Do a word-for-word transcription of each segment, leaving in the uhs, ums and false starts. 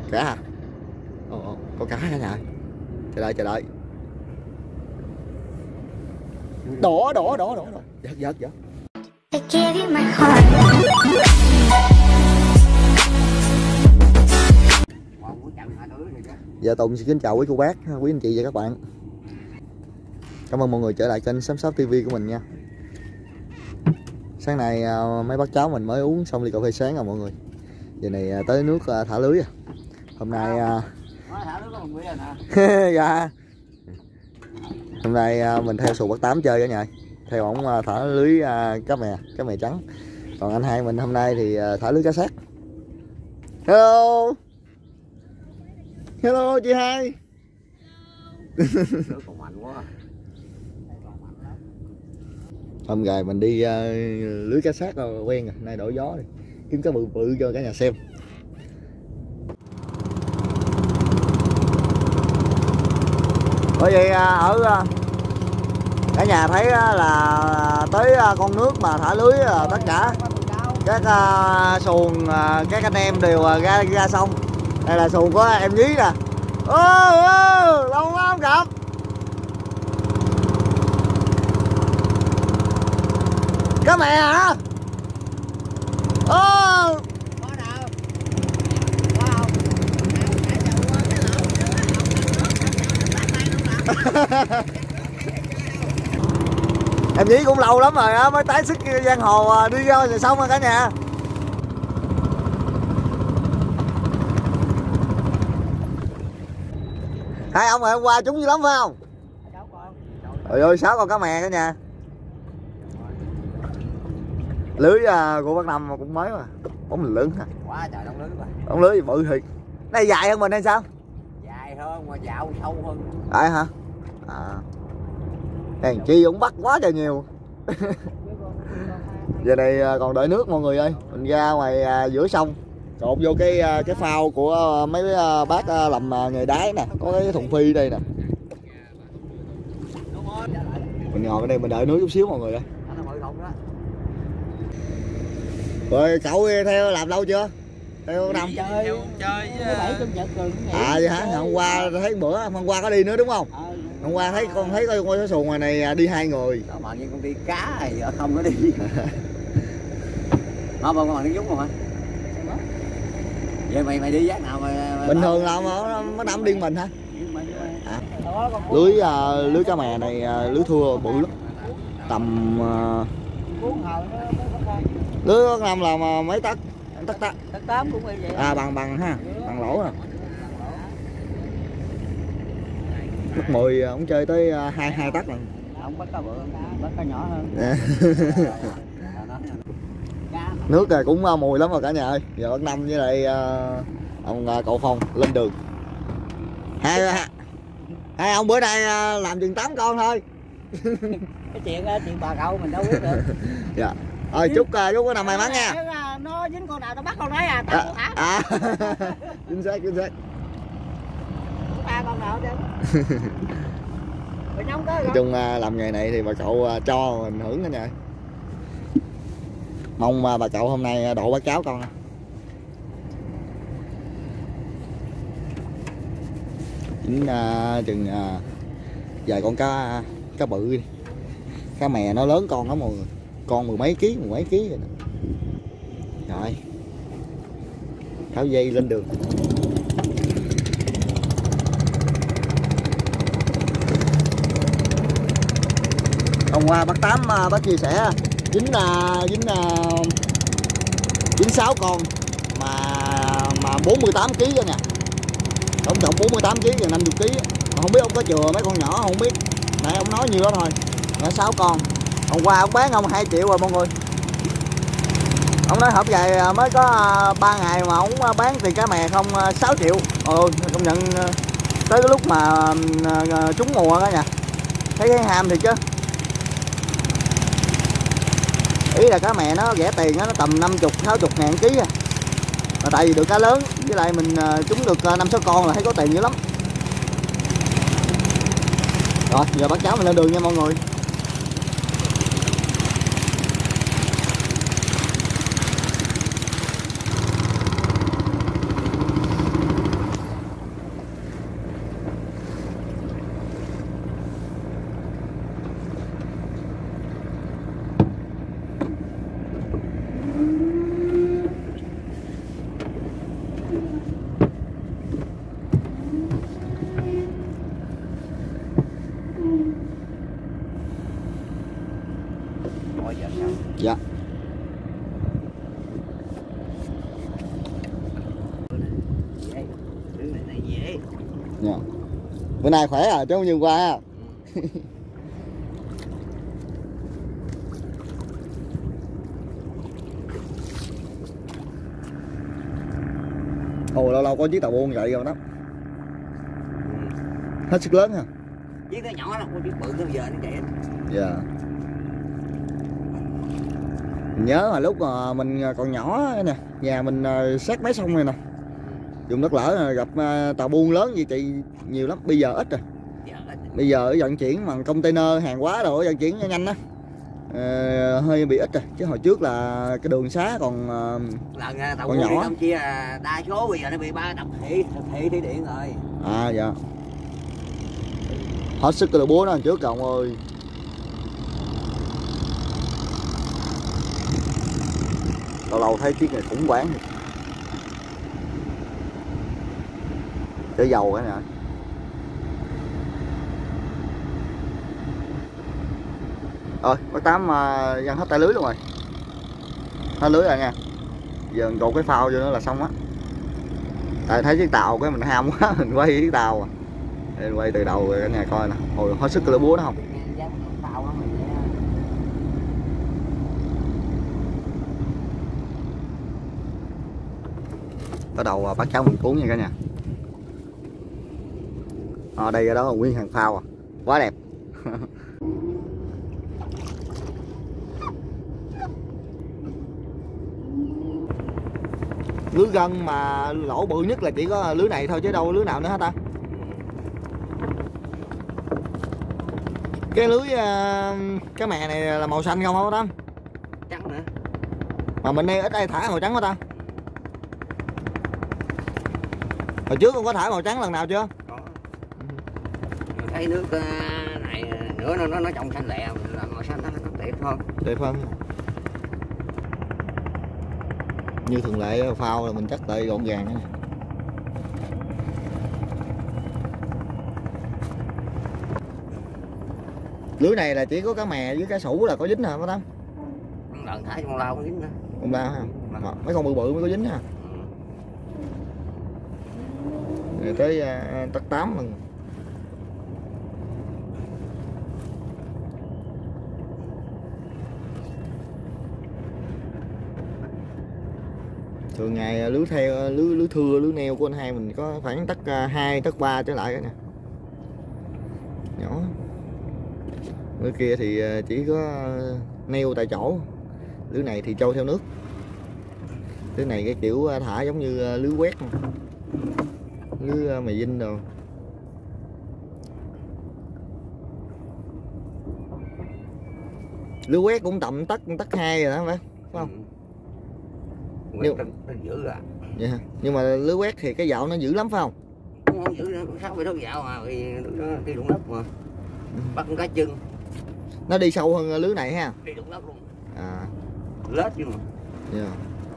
Cá hả? Ồ, ồ, có cá cả nhà ơi. Chờ đợi, chờ đợi. Đổ, đổ, đổ, đổ. Giật, giật, giật. Giờ Tùng xin kính chào quý cô bác, quý anh chị và các bạn. Cảm ơn mọi người trở lại kênh Sám Shop ti vi của mình nha. Sáng nay mấy bác cháu mình mới uống xong ly cà phê sáng rồi mọi người. Giờ này tới nước thả lưới à. Hôm nay dạ. Hôm nay mình theo xuồng bắt tám chơi cả nhà. Theo ổng thả lưới cá mè, cá mè trắng. Còn anh hai mình hôm nay thì thả lưới cá sác. Hello. Hello chị hai. Hôm gài mình đi uh, lưới cá sác rồi quen rồi, nay đổi gió đi kiếm cá bự bự cho cả nhà xem. Bởi vậy ở cả nhà thấy là tới con nước mà thả lưới tất cả các xuồng các anh em đều ra ra sông. Đây là xuồng của em Nhí nè. Ô, ô, lâu quá không gặp. Cá mè hả? Ô. Có đâu. Có không? Em Nhí cũng lâu lắm rồi á mới tái sức giang hồ đi ra rồi xong rồi cả nhà. Hai ông ngày hôm qua trúng dữ lắm phải không? Trời ơi, sáu con cá mè cả nhà. Lưới uh, của bác Năm cũng mới mà. Bóng mình lớn hả? Quá trời đóng lưới mà. Đóng lưới bự thiệt. Này dài hơn mình hay sao? Dài hơn mà dạo sâu hơn. Tại hả? À. Hèn chi cũng bắt quá trời nhiều. Giờ này còn đợi nước mọi người ơi. Mình ra ngoài uh, giữa sông cột vô cái cái phao của mấy bác làm nghề đáy nè, có cái thùng phi đây nè. Mình ngồi ở đây mình đợi nước chút xíu mọi người ơi. Rồi cậu theo làm lâu chưa? Theo năm chơi chơi à vậy hả? Hôm qua thấy bữa hôm qua có đi nữa đúng không? Hôm qua thấy con thấy con cái xuồng ngoài này đi hai người. Đó mà như công ty cá thì không có đi. Nó bao còn đi giống rồi hả? Vậy mày mày đi giác nào mà, mà bình thường là nó nó đâm điên mình hả? À. Lưới uh, lưới cá mè này uh, lưới thưa bự lắm. Tầm uh, lưới năm là mà mấy tấc? Tấc tấc. Tấc tám cũng vậy. À bằng bằng ha, bằng lỗ à. Lúc mười ông chơi tới hai hai tấc lần. Ông bắt cá bự, bắt cá nhỏ hơn. Nước này cũng mùi lắm rồi cả nhà ơi. Giờ bác Năm với lại uh, ông uh, cậu Phong lên đường. Hai hai ông bữa nay uh, làm chừng tám con thôi. Cái chuyện chuyện bà cậu mình đâu biết được. Dạ. Rồi chúc uh, chúc có năm may mắn nha. Nó dính con nào tao bắt con đấy à, tao thả. À. Chính xác chính xác. Ba con nào chứ. Nói chung uh, làm nghề này thì bà cậu uh, cho mình hưởng cả nhà. Mong mà bà cậu hôm nay độ bác cháu con. Chính uh, chừng uh, vài con cá cá bự đi. Cá mè nó lớn con lắm mọi người. Con mười mấy ký, mười mấy ký rồi nè. Rồi. Tháo dây lên đường. Hôm qua bác Tám uh, bác chia sẻ dính uh, dính uh, dính sáu con mà mà bốn mươi tám ký đó nè. Tổng cộng bốn mươi tám ký gần năm mươi ký. Không biết ông có chừa mấy con nhỏ không biết. Nãy ông nói nhiêu đó thôi. Nó sáu con. Hôm qua ông bán ông hai triệu rồi mọi người. Ông nói hộp dài mới có ba ngày mà ông bán tiền cá mè không sáu triệu. Ồ, công nhận tới cái lúc mà trúng mùa đó nha. Thấy cái ham thì chứ. Ý là cá mè nó rẻ tiền đó, nó tầm năm mươi sáu mươi ngàn ký à. Mà tại vì được cá lớn với lại mình trúng được năm sáu con là thấy có tiền dữ lắm. Rồi giờ bác cháu mình lên đường nha mọi người. Dạ. Bữa nay khỏe à chứ không như hôm qua ha. Ồ, lâu lâu có chiếc tàu buôn vậy rồi đó. Hết sức lớn ha. Chiếc nó nhỏ lắm, chiếc bự tới giờ nó chạy. Dạ. Mình nhớ là lúc mà mình còn nhỏ nè, nhà mình sát mé sông này nè, dùng đất lở gặp tàu buôn lớn gì chị nhiều lắm, bây giờ ít rồi. Bây giờ vận chuyển bằng container hàng hóa rồi vận chuyển nhanh á, ờ, hơi bị ít rồi, chứ hồi trước là cái đường xá còn lần tàu còn buôn nhỏ. Campuchia đa số bây giờ nó bị ba đập thị thị thủy điện rồi. À dạ. Hết sức cái búa nó lần trước cậu ơi. Lâu lâu thấy chiếc này khủng hoảng. Chở dầu cái nè. Rồi, bác Tám uh, dăng hết tay lưới luôn rồi. Hết lưới rồi nha. Giờ mình cột cái phao vô nữa là xong á. Tại thấy chiếc tàu cái mình ham quá, mình quay chiếc tàu à. Để mình quay từ đầu cả nhà coi nè. Hồi hết sức cái lưỡi búa đó không? Bắt đầu bắt cháu mình cuốn nha cả nhà. Ở đây đó là nguyên hàng phao à. Quá đẹp. Lưới gân mà lỗ bự nhất là chỉ có lưới này thôi chứ đâu lưới nào nữa hả ta? Cái lưới cái mè này là màu xanh không hả Tâm? Trắng nữa. Mà mình đây ít ai thả màu trắng hả ta? Hồi trước con có thả màu trắng lần nào chưa? Có. Mình thấy nước này nữa nó nó nó trong xanh lẹ, là màu xanh nó nó đẹp hơn. Đẹp hơn. Như thường lệ phao là mình chắc lại gọn gàng này. Lưới này là chỉ có cá mè với cá sủ là có dính hả bác Tâm? Lần thả con lao có dính nữa. Con lao ha. Mà, mấy con bự bự mới có dính ha. Rồi tới uh, tắc tám lần. Thường ngày lưới theo lưới lưới thưa lưới neo của anh hai mình có khoảng tắc hai tắc ba trở lại cái nè. Nhỏ. Lưới kia thì chỉ có neo tại chỗ. Lưới này thì trôi theo nước. Lưới này cái kiểu thả giống như lưới quét. Lưới mì dinh rồi. Lưới quét cũng tầm tắc tắc hai rồi đó phải không? Ừ. Nhưng, dữ à. Yeah. Nhưng mà lưới quét thì cái dạo nó dữ lắm phải không? Không dữ, sáu mươi thước dạo mà, vì nó đi đụng đất mà. Ừ. Bắt con cá chân. Nó đi sâu hơn lưới này ha? Đi đụng đất luôn. À. Lết chứ mà. Yeah.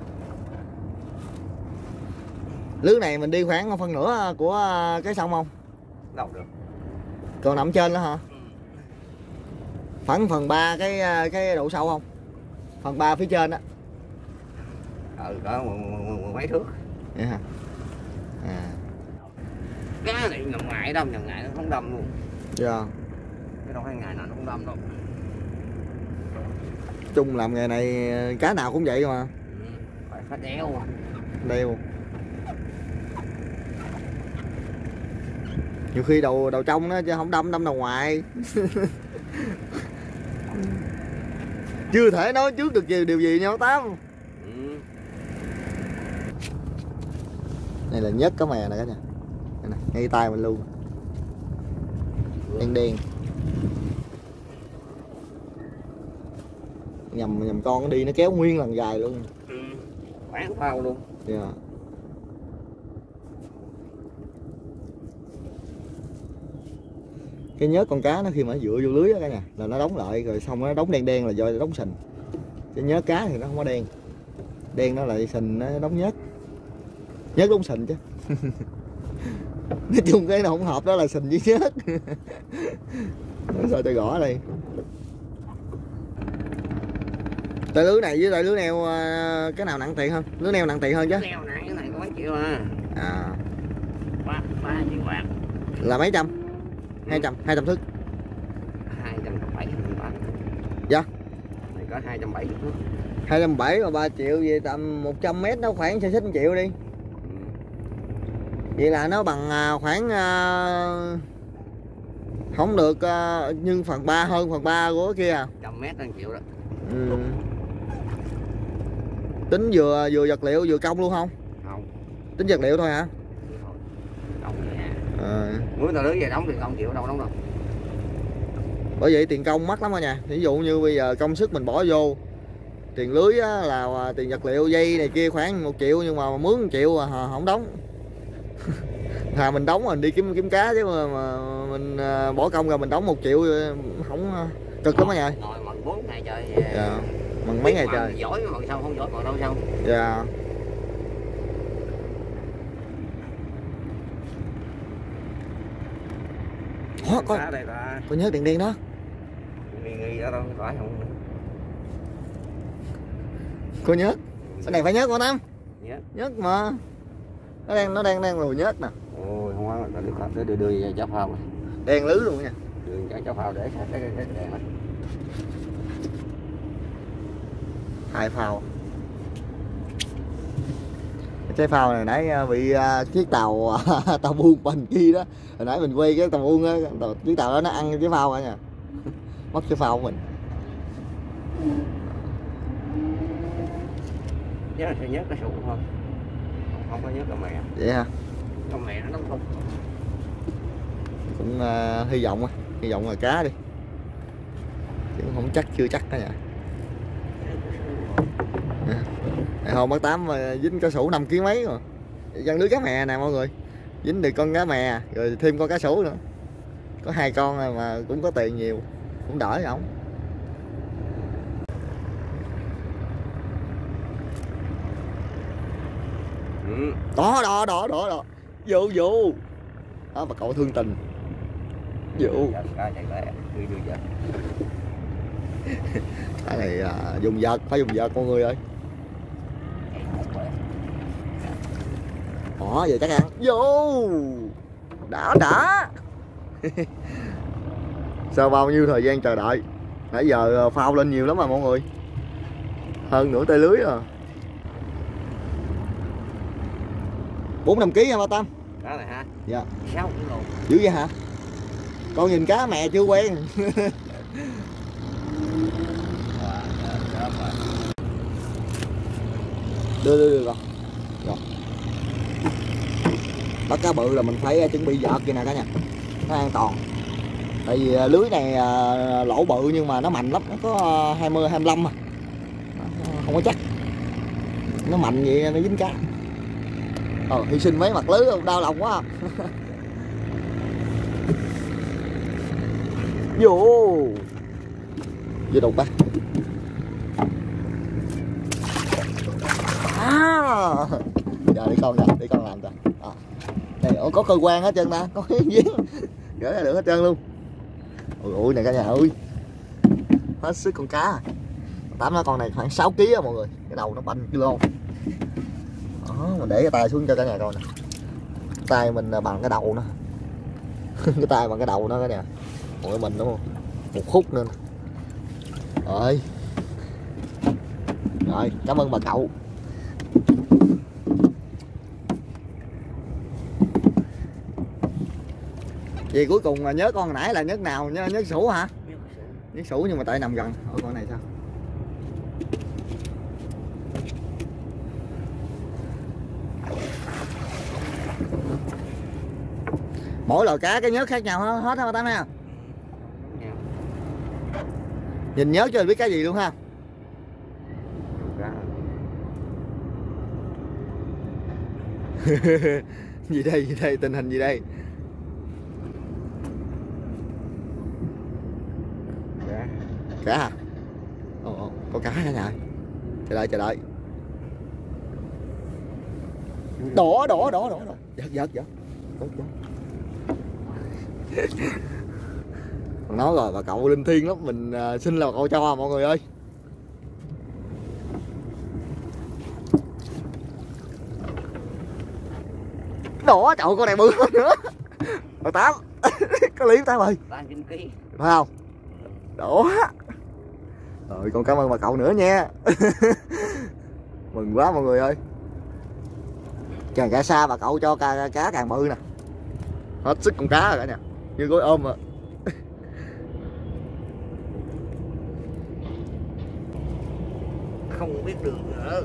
Lưới này mình đi khoảng phân nửa của cái sông không? Đâu được. Còn nằm trên đó hả? Ừ. Khoảng phần ba cái cái độ sâu không? Phần ba phía trên á. Ừ, có mấy thước. Vậy hả? À. Cá này nhầm ngại đâm, nhầm ngại nó không đâm luôn. Dạ. Cái đâu hai ngày nào nó không đâm đâu. Chung làm nghề này cá nào cũng vậy mà. Ừ, phải phải đeo. Đeo. Nhiều khi đầu đầu trong đó chứ không đâm đâm đầu ngoài. Chưa thể nói trước được gì điều gì nha Tám. Ừ. Đây là nhất cá mè này cả nhà. Đây này, ngay tay mình luôn. Đen đen. Nhầm nhầm con nó đi nó kéo nguyên lần dài luôn. Ừ. Bán phao luôn. Dạ. Yeah. Cái nhớt con cá nó khi mà nó dựa vô lưới đó cả nhà là nó đóng lại rồi xong nó đóng đen đen là do đóng sình. Cái nhớt cá thì nó không có đen. Đen nó lại sình nó đóng nhớt. Nhớt đóng sình chứ. Nói chung cái nào không hợp đó là sình với nhớt. Sao tôi gõ đây. Tại lưới này với lại lưới neo cái nào nặng tiền hơn? Lưới neo nặng tiền hơn chứ? Neo nặng cái này có mấy triệu à. À. Ba ba triệu bạc. Là mấy trăm? Hai trăm, hai trăm thước. Hai trăm bảy mươi tám. Dạ. Này có hai trăm bảy mươi thước. Hai trăm bảy mà ba triệu vậy tầm một trăm mét nó khoảng sẽ xích một triệu đi. Ừ. Vậy là nó bằng khoảng uh, không được uh, nhưng phần ba hơn phần ba của cái kia à. Trăm mét hơn triệu đó. Ừ. Tính vừa vừa vật liệu vừa công luôn không? Không. Tính vật liệu thôi hả? Công vậy à. À. Muốn tao lưới về đóng thì không chịu đâu đóng đâu. Bởi vậy tiền công mắc lắm đó nha. Ví dụ như bây giờ công sức mình bỏ vô, tiền lưới á, là tiền vật liệu dây này kia khoảng một triệu nhưng mà mướn một triệu à, không đóng. Thà mình đóng mình đi kiếm kiếm cá chứ mà, mà mình bỏ công ra mình đóng một triệu không cực lắm đó nha. Ngồi mần bốn ngày trời. Dạ. Mần mấy ngày trời. Giỏi mà sao không giỏi mà đâu sao. Dạ. Ủa, có, đây ta. có nhớ tiền đen đó. Nghi nghi đó đâu phải không. Có nhớt. Cái này phải nhớt hả Tâm? Nhớt. Nhớt mà. Nó đang nó đang đang lùi nhớt nè. Ôi không quá đưa đưa đưa về cháu phao. Đen lứ luôn nha. Đưa cho cháu phao để cái cái cái đèn đó. Hai phao. Cái phao này nãy bị chiếc tàu tàu buôn bên kia đó. Hồi nãy mình quay cái tàu buôn á, chiếc tàu đó nó ăn cái phao cả nha. Mất cái phao của mình. Nhớ là sẽ nhớ cái sụ thôi. Không, không có nhớ cái mè. Vậy hả? Con mè nó nóng không. Cũng uh, hy vọng hy vọng là cá đi. Chứ không chắc chưa chắc đó nha. À, hôm bác Tám mà dính cá sủ năm ký mấy rồi. Dân lưới cá mè nè mọi người. Dính được con cá mè rồi thêm con cá sủ nữa. Có hai con này mà cũng có tiền nhiều. Cũng đỡ không? Ừ. Đó đó đó đó đó. Vô vô. Đó bà cậu thương tình. Vô. Cá chạy lẹ, đưa đưa giờ. Cái này à, dùng vợt, phải dùng vợt mọi người ơi. Đó giờ chắc ăn. Vô. Đã đã. Sau bao nhiêu thời gian chờ đợi. Nãy giờ phao lên nhiều lắm mà mọi người. Hơn nửa tay lưới rồi. bốn năm ký hả ba Tâm? Cá này ha? Dạ. sáu ký luôn. Dữ vậy hả? Con nhìn cá mè chưa quen. Đưa đưa đưa con. Rồi. Bắt cá bự là mình phải chuẩn bị vợt kia nè cả nhà. Nó an toàn. Tại vì lưới này lỗ bự nhưng mà nó mạnh lắm, nó có hai mươi hai mươi lăm mà. Không có chắc. Nó mạnh vậy nó dính cá. Ờ, hy sinh mấy mặt lưới không? Đau lòng quá. Vô. Vô đục ba. À. Giờ để con nè, để con làm cho. À. Đây có cơ quan hết trơn ta, có cái giếng. Gỡ ra được hết trơn luôn. Ôi ôi này cả nhà ơi. Hết sức con cá. Tám nó con này khoảng sáu ký á mọi người. Cái đầu nó banh kilo. Đó, mình để cái tay xuống cho cả nhà coi nè. Tay mình bằng cái đầu nó. Cái tay bằng cái đầu nó cả nhà. Mọi mình đúng không? Một khúc nữa. Rồi. Rồi, cảm ơn bà cậu. Vậy cuối cùng nhớ con hồi nãy là nhớ nào? Nhớ, nhớ sủ hả? Nhớ sủ nhưng mà tại nằm gần. Ở con này sao? Mỗi loại cá cái nhớ khác nhau hết hết hả Tám ha? Nhìn nhớ cho mình biết cái gì luôn ha. Gì đây, gì đây, tình hình gì đây? Cá. Cá hả? Ồ, ồ, có cá cả nhà. Chờ đợi, chờ đợi. Đỏ, đỏ, đỏ, đỏ, đỏ. Giật, giật, giật. Nói rồi bà cậu linh thiêng lắm, mình uh, xin là bà cậu cho mọi người ơi. Đỏ, trời con này bự hơn nữa. Bác Tám. Có lý Tám ơi. tám chín ký. Phải không? Đó. Rồi con cảm ơn bà cậu nữa nha. Mừng quá mọi người ơi. Càng cá xa bà cậu cho cá, cá càng bự nè. Hết sức con cá rồi cả nè. Như gối ôm à. Không biết đường nữa.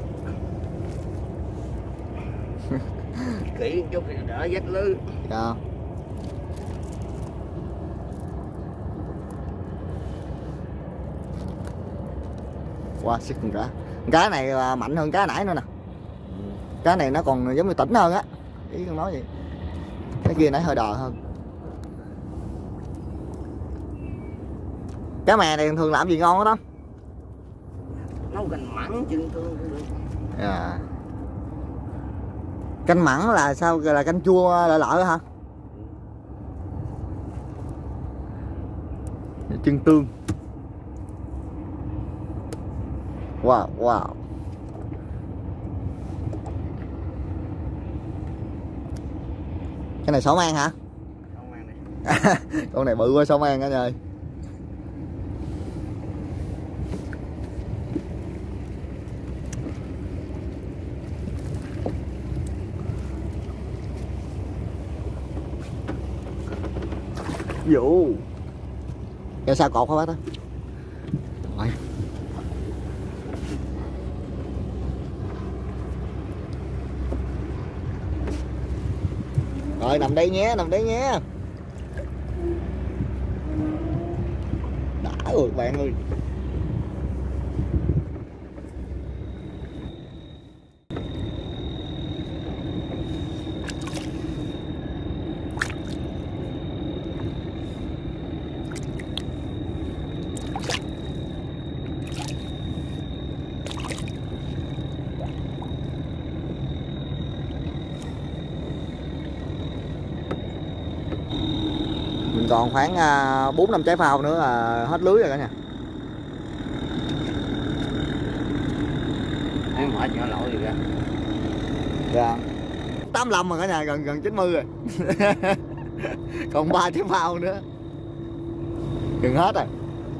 Kỹ chút thì đỡ vết lư. Dạ. Wow, sức con cá. Con cá này là mạnh hơn cá nãy nữa nè. Cá này nó còn giống như tỉnh hơn á. Ý con nói vậy. Cái kia nãy hơi đò hơn. Cá mè này thường làm gì ngon hết đó? Nấu canh mặn chưng tương cũng được. À. Canh mặn là sao, là canh chua lợ lợ hả? Chưng tương. Wow, wow. Cái này sổ mang hả? Không ăn này. Con này bự quá sổ mang cả nhà ơi. Vụ. Cái sao cột hả bác đó? Rồi. Rồi nằm đây nhé, nằm đây nhé. Đã rồi bạn ơi. Mình còn khoảng bốn năm trái phao nữa là hết lưới rồi cả nhà. Em mệt nhỏ lỗi gì kìa. Dạ. tám mươi lăm rồi cả nhà, gần gần chín mươi rồi. Còn ba trái phao nữa. Gần hết rồi.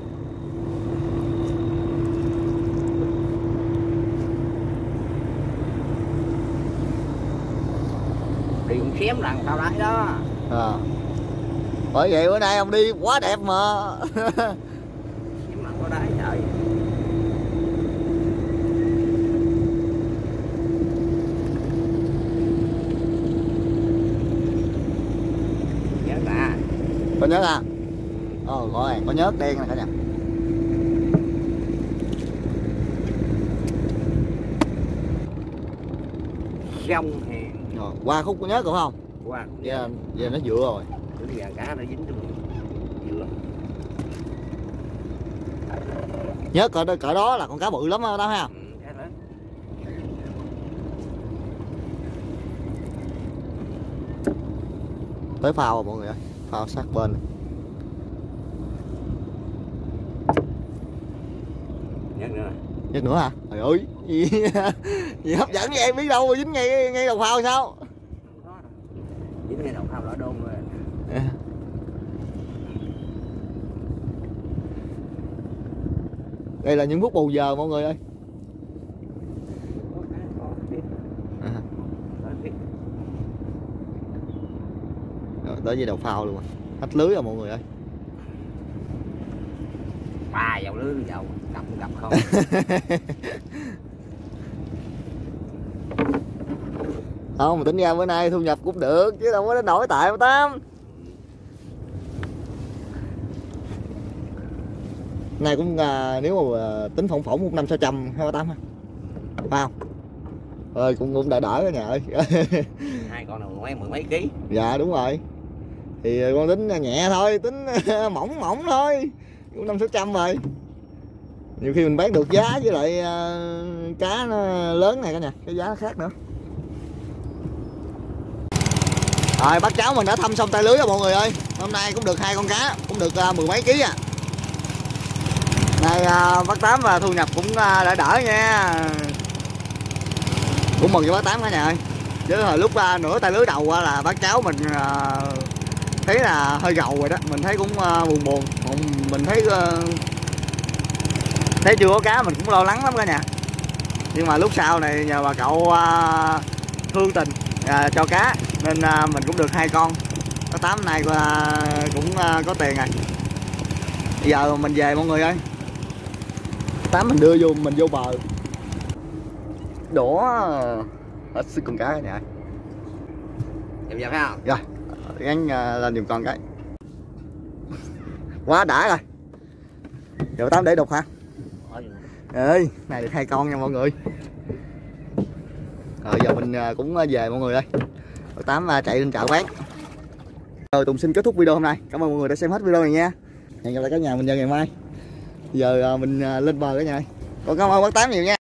Đi cũng xém lần tao đáy đó. À. Bởi vậy bữa nay ông đi quá đẹp mà. Xém lần có đáy trời. Nhớ cả. Có nhớ à? Ồ, rồi, có nhớt đen này cả nhà. Sông hèn. Rồi, qua khúc có nhớt cũng không? Qua. Dạ, dạ nó dựa rồi. Cái gà cá nó dính trong dừa. Nhớt cỡ đó, cỡ đó là con cá bự lắm đó ha. Ừ, cá lớn. Tới phao rồi mọi người ơi, phao sát bên. Nhớ nữa. Nhớt nữa hả? Trời ơi, gì, gì hấp dẫn với em biết đâu mà dính ngay ngay đầu phao sao? Dính ngay đầu phao lỡ đôn rồi. À. Đây là những phút bù giờ mọi người ơi. À. Rồi, tới với đầu phao luôn, hết lưới rồi mọi người ơi. Ba dầu lưới dầu gặp gặp không. Không mà tính ra bữa nay thu nhập cũng được chứ đâu có đến nổi tại mà Tám. Này cũng à, nếu mà tính phỏng phỏng một năm sáu trăm hai ba tám ha, phải không? Ơi cũng cũng đỡ đỡ cả nhà ơi. Hai con nào mấy mười mấy ký. Dạ đúng rồi, thì con tính nhẹ thôi, tính mỏng mỏng thôi, cũng năm sáu trăm rồi. Nhiều khi mình bán được giá với lại uh, cá nó lớn này cả nhà, cái giá nó khác nữa. Rồi bác cháu mình đã thăm xong tay lưới rồi mọi người ơi. Hôm nay cũng được hai con cá, cũng được uh, mười mấy ký à. Này uh, bác Tám và thu nhập cũng uh, đã đỡ nha. Cũng mừng cho bác Tám cả nhà ơi. Chứ hồi lúc uh, nửa tay lưới đầu uh, là bác cháu mình uh, thấy là hơi gầu rồi đó, mình thấy cũng uh, buồn buồn, mình thấy uh, thấy chưa có cá mình cũng lo lắng lắm cả nhà. Nhưng mà lúc sau này nhờ bà cậu uh, thương tình uh, cho cá nên uh, mình cũng được hai con, có tám nay uh, cũng uh, có tiền rồi. Bây giờ mình về mọi người ơi, tám mình đưa vô mình vô bờ đổ hết sức con cá cả nhà. Em giờ phải không? Rồi gắn uh, lên giùm con cái quá đã rồi. Giờ tám để đục hả? Ơi này được hai con nha mọi người. Rồi giờ mình cũng về mọi người ơi. Tám chạy lên chợ quán. Rồi Tùng xin kết thúc video hôm nay. Cảm ơn mọi người đã xem hết video này nha. Hẹn gặp lại cả nhà mình vào ngày mai. Giờ mình lên bờ cả nhà. Con cảm ơn bác Tám nhiều nha.